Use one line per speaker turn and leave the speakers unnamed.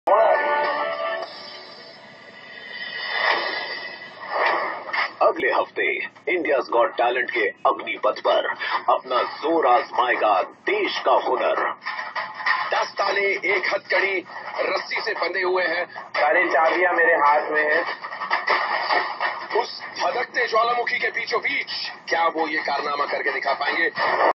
अगले हफ्ते India's got talent के अग्निपथ पर अपना जोर आजमाएगा देश का हुनर। 10 ताले, एक हथकड़ी रस्सी से बंधे हुए हैं,
सारी चाबियां मेरे हाथ में हैं।
उस धधकते ज्वालामुखी के बीचों बीच क्या वो ये कारनामा करके दिखा पाएंगे?